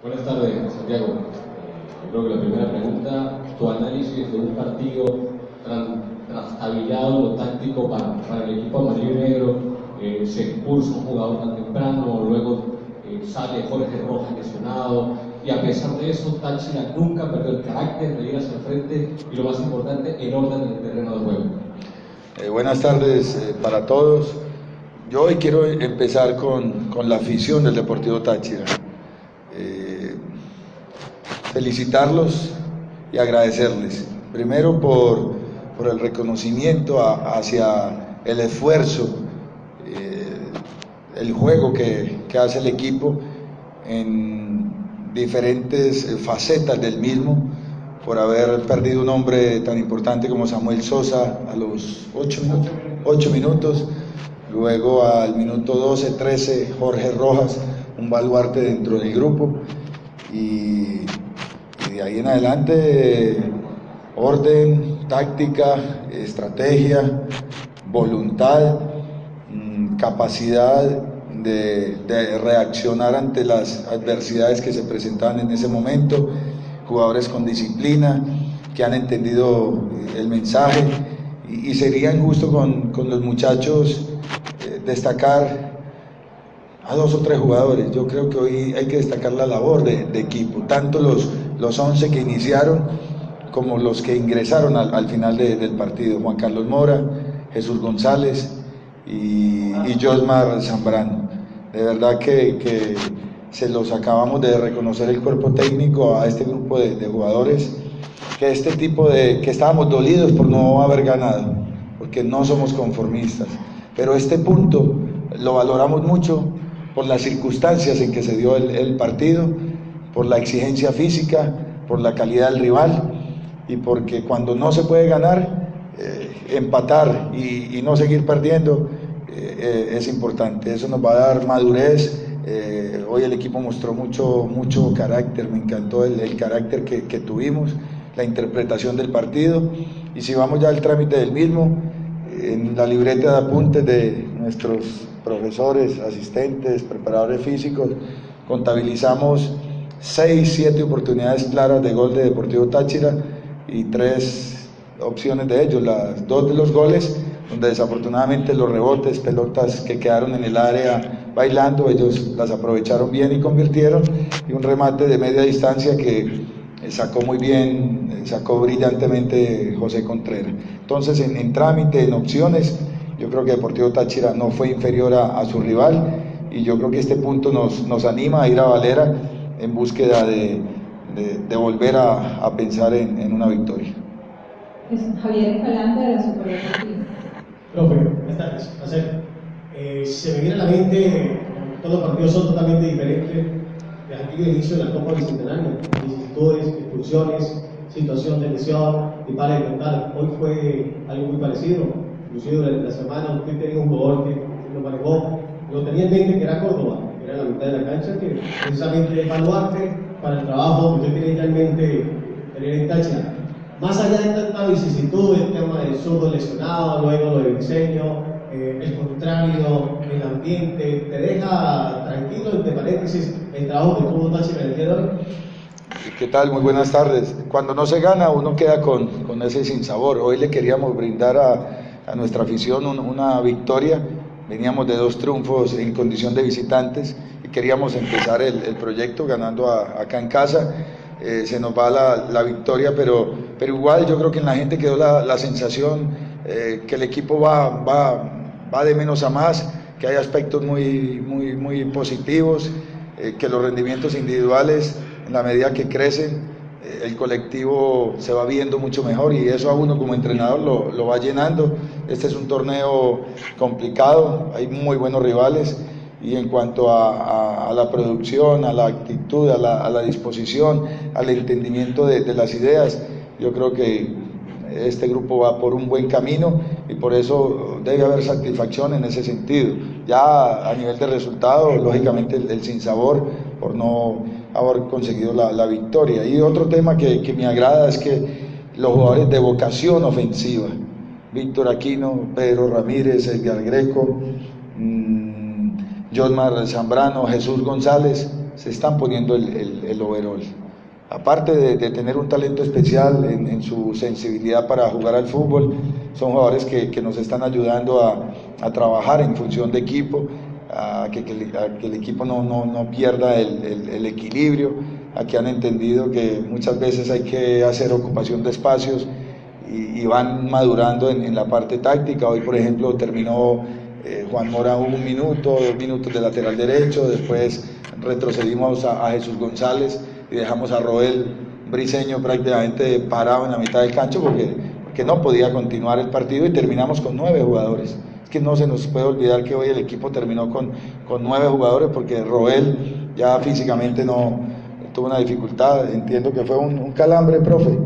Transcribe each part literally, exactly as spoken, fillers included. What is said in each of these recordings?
Buenas tardes, Santiago. Eh, creo que la primera pregunta, tu análisis de un partido trastabillado, lo táctico para, para el equipo amarillo y negro, eh, se expulsa un jugador tan temprano, luego eh, sale Jorge Rojas lesionado, y a pesar de eso, Táchira nunca perdió el carácter de ir hacia el frente y lo más importante, el orden en el terreno de juego. Eh, buenas tardes eh, para todos. Yo hoy quiero empezar con, con la afición del Deportivo Táchira. Eh, felicitarlos y agradecerles. Primero por, por el reconocimiento a, hacia el esfuerzo, eh, el juego que, que hace el equipo en diferentes facetas del mismo, por haber perdido un hombre tan importante como Samuel Sosa a los ocho minutos, ocho minutos, luego al minuto doce, trece, Jorge Rojas, un baluarte dentro del grupo, y, y de ahí en adelante orden, táctica, estrategia, voluntad, capacidad de, de reaccionar ante las adversidades que se presentaban en ese momento, jugadores con disciplina, que han entendido el mensaje, y, y sería injusto con, con los muchachos eh, destacar a dos o tres jugadores. Yo creo que hoy hay que destacar la labor de, de equipo, tanto los, los once que iniciaron como los que ingresaron al, al final de, del partido, Juan Carlos Mora, Jesús González y, y Josmar Zambrano. De verdad que, que se los acabamos de reconocer el cuerpo técnico a este grupo de, de jugadores, que este tipo de, que estábamos dolidos por no haber ganado, porque no somos conformistas, pero este punto lo valoramos mucho por las circunstancias en que se dio el, el partido, por la exigencia física, por la calidad del rival, y porque cuando no se puede ganar, eh, empatar y, y no seguir perdiendo eh, eh, es importante. Eso nos va a dar madurez. Eh, hoy el equipo mostró mucho, mucho carácter, me encantó el, el carácter que, que tuvimos, la interpretación del partido. Y si vamos ya al trámite del mismo, en la libreta de apuntes de nuestros profesores, asistentes, preparadores físicos, contabilizamos seis, siete oportunidades claras de gol de Deportivo Táchira y tres opciones de ellos, las dos de los goles, donde desafortunadamente los rebotes, pelotas que quedaron en el área bailando, ellos las aprovecharon bien y convirtieron, y un remate de media distancia que sacó muy bien, sacó brillantemente José Contreras. Entonces, en, en trámite, en opciones, yo creo que Deportivo Táchira no fue inferior a, a su rival, y yo creo que este punto nos, nos anima a ir a Valera en búsqueda de, de, de volver a, a pensar en, en una victoria. Es Javier Escalante de la Superdeportiva. Profe, buenas tardes, placer. Eh, se me viene a la mente, todos los partidos son totalmente diferentes desde aquel inicio de la Copa Bicentenario, vicisitudes, expulsiones, situación de lesión y para de contar. Hoy fue algo muy parecido, inclusive durante la semana usted tenía un jugador que lo manejó, lo tenía en mente, que era Córdoba, que era la mitad de la cancha, que precisamente es baluarte para el trabajo que usted tenía ya en mente tener en Táchira. Más allá de tanta vicisitud, el tema del zurdo lesionado, luego lo del diseño, eh, el contrario, el ambiente, ¿te deja tranquilo, entre paréntesis, el trabajo que tuvo Táchira el día de hoy? ¿Qué tal? Muy buenas tardes. Cuando no se gana, uno queda con, con ese sinsabor. Hoy le queríamos brindar a, a nuestra afición un, una victoria. Veníamos de dos triunfos en condición de visitantes y queríamos empezar el, el proyecto ganando a, acá en casa. Eh, se nos va la, la victoria, pero, pero igual yo creo que en la gente quedó la, la sensación eh, que el equipo va, va, va de menos a más, que hay aspectos muy, muy, muy positivos, eh, que los rendimientos individuales, en la medida que crecen, eh, el colectivo se va viendo mucho mejor, y eso a uno como entrenador lo, lo va llenando. Este es un torneo complicado, hay muy buenos rivales, y en cuanto a, a, a la producción, a la actitud, a la, a la disposición, al entendimiento de, de las ideas, yo creo que este grupo va por un buen camino, y por eso debe haber satisfacción en ese sentido. Ya a nivel de resultado, lógicamente el, el sinsabor por no haber conseguido la, la victoria. Y otro tema que, que me agrada es que los jugadores de vocación ofensiva, Víctor Aquino, Pedro Ramírez, Edgar Greco, mmm, Josmar Zambrano, Jesús González, se están poniendo el, el, el overall. Aparte de, de tener un talento especial en, en su sensibilidad para jugar al fútbol, son jugadores que, que nos están ayudando a, a trabajar en función de equipo, a que, que, a que el equipo no, no, no pierda el, el, el equilibrio, a que han entendido que muchas veces hay que hacer ocupación de espacios y, y van madurando en, en la parte táctica. Hoy, por ejemplo, terminó eh, Juan Mora un minuto, dos minutos de lateral derecho, después retrocedimos a, a Jesús González y dejamos a Roel Briseño prácticamente parado en la mitad del cancho porque, porque no podía continuar el partido y terminamos con nueve jugadores. Es que no se nos puede olvidar que hoy el equipo terminó con, con nueve jugadores porque Roel ya físicamente no tuvo una dificultad, entiendo que fue un, un calambre, profe,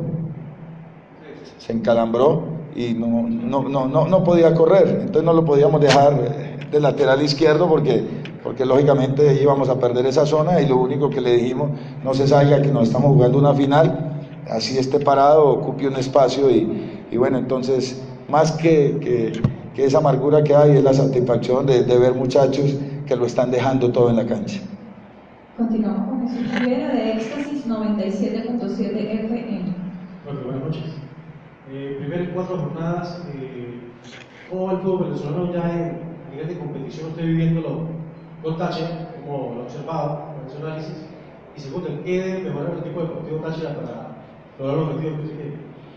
se encalambró y no, no, no, no, no podía correr, entonces no lo podíamos dejar de lateral izquierdo porque, porque lógicamente íbamos a perder esa zona y lo único que le dijimos, no se salga que nos estamos jugando una final, así esté parado, ocupe un espacio y, y bueno, entonces más que, que, que esa amargura que hay es la satisfacción de, de ver muchachos que lo están dejando todo en la cancha. Continuamos con Jesús Rivera de Éxtasis noventa y siete punto siete F M. Bueno, buenas noches. Eh, primeras cuatro jornadas, eh, ¿cómo va el fútbol venezolano ya en nivel de competición? ¿Usted viviéndolo con Táchira, como lo ha observado, con ese análisis? Y segundo, ¿qué debe mejorar el equipo deportivo Táchira para lograr los objetivos que usted quiere?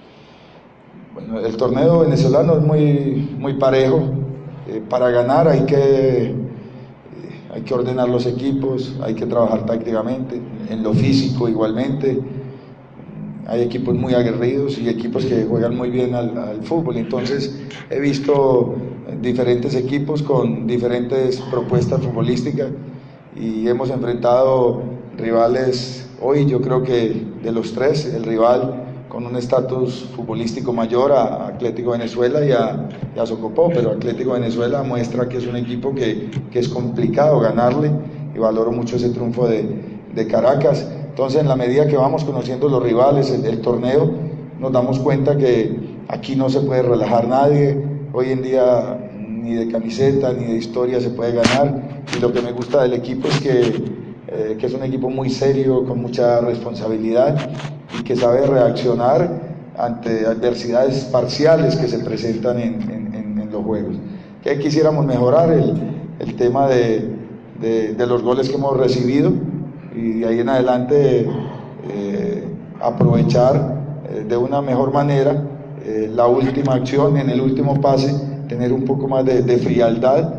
Bueno, el torneo venezolano es muy, muy parejo. Eh, para ganar hay que, eh, hay que ordenar los equipos, hay que trabajar tácticamente, en lo físico igualmente. Hay equipos muy aguerridos y equipos que juegan muy bien al, al fútbol. Entonces he visto diferentes equipos con diferentes propuestas futbolísticas y hemos enfrentado rivales. Hoy yo creo que de los tres, el rival con un estatus futbolístico mayor a Atlético Venezuela y a, y a Socopó, pero Atlético Venezuela muestra que es un equipo que, que es complicado ganarle y valoro mucho ese triunfo de, de Caracas. Entonces, en la medida que vamos conociendo los rivales, el, el torneo, nos damos cuenta que aquí no se puede relajar nadie. Hoy en día ni de camiseta ni de historia se puede ganar. Y lo que me gusta del equipo es que, eh, que es un equipo muy serio, con mucha responsabilidad y que sabe reaccionar ante adversidades parciales que se presentan en, en, en, en los juegos. ¿Qué quisiéramos mejorar? El, el tema de, de, de los goles que hemos recibido. Y de ahí en adelante eh, aprovechar eh, de una mejor manera eh, la última acción, en el último pase, tener un poco más de, de frialdad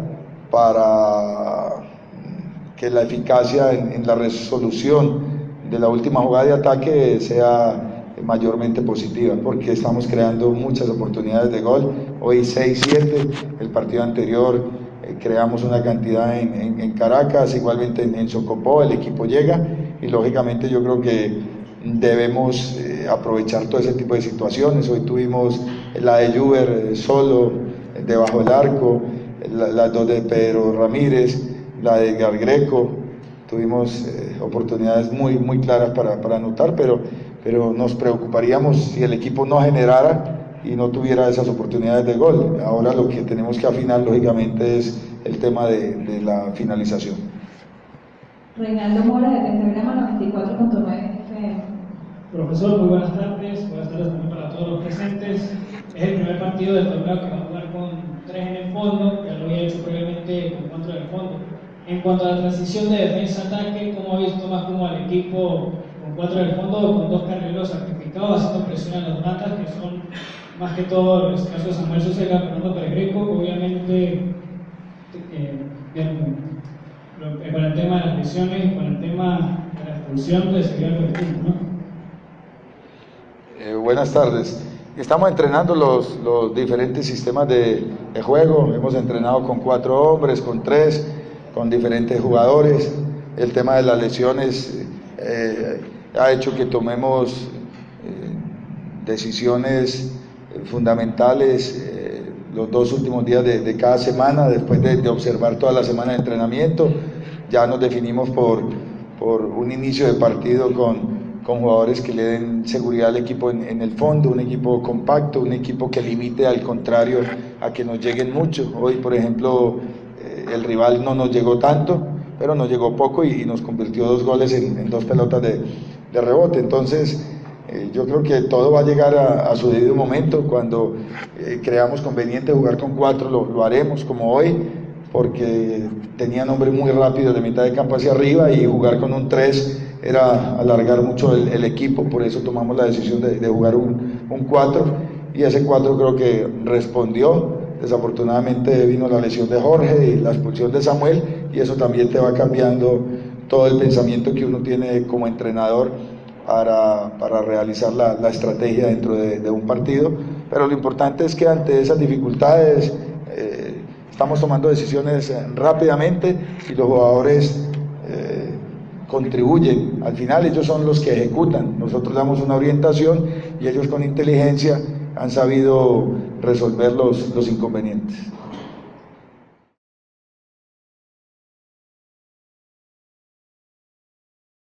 para que la eficacia en, en la resolución de la última jugada de ataque sea mayormente positiva, porque estamos creando muchas oportunidades de gol. Hoy seis siete, el partido anterior creamos una cantidad en, en, en Caracas, igualmente en, en Socopó, el equipo llega y lógicamente yo creo que debemos eh, aprovechar todo ese tipo de situaciones. Hoy tuvimos la de Juber eh, solo, eh, debajo del arco, las la dos de Pedro Ramírez, la de Edgar Greco, tuvimos eh, oportunidades muy, muy claras para, para anotar, pero, pero nos preocuparíamos si el equipo no generara y no tuviera esas oportunidades de gol. Ahora lo que tenemos que afinar lógicamente es el tema de, de la finalización. Reinaldo Mora de Pentagrama noventa y cuatro punto nueve F M. Profesor, muy buenas tardes, buenas tardes también para todos los presentes. Es el primer partido del torneo que va a jugar con tres en el fondo, ya lo había hecho previamente con cuatro en el fondo. En cuanto a la transición de defensa-ataque, ¿cómo ha visto más como al equipo con cuatro en el fondo o con dos carrileros sacrificados, haciendo presión a los matas, que son más que todo los casos de Samuel Sosa y Fernando Pérez Greco? Obviamente, eh, bien, lo, eh, con el tema de las lesiones y con el tema de la expulsión, pues sería el equipo, ¿no? Eh, buenas tardes. Estamos entrenando los, los diferentes sistemas de, de juego. Hemos entrenado con cuatro hombres, con tres, con diferentes jugadores. El tema de las lesiones eh, ha hecho que tomemos eh, decisiones fundamentales eh, los dos últimos días de, de cada semana, después de, de observar toda la semana de entrenamiento. Ya nos definimos por, por un inicio de partido con con jugadores que le den seguridad al equipo en, en el fondo, un equipo compacto, un equipo que limite al contrario a que nos lleguen mucho. Hoy, por ejemplo, eh, el rival no nos llegó tanto, pero nos llegó poco y, y nos convirtió dos goles en, en dos pelotas de, de rebote. Entonces eh, yo creo que todo va a llegar a, a su debido momento. Cuando eh, creamos conveniente jugar con cuatro, lo, lo haremos como hoy, porque tenían hombres muy rápidos de mitad de campo hacia arriba, y jugar con un tres era alargar mucho el, el equipo. Por eso tomamos la decisión de, de jugar un, un cuatro, y ese cuatro creo que respondió. Desafortunadamente vino la lesión de Jorge y la expulsión de Samuel, y eso también te va cambiando todo el pensamiento que uno tiene como entrenador para, para realizar la, la estrategia dentro de, de un partido. Pero lo importante es que ante esas dificultades eh, estamos tomando decisiones rápidamente, y los jugadores eh, contribuyen. Al final ellos son los que ejecutan, nosotros damos una orientación y ellos con inteligencia han sabido resolver los, los inconvenientes.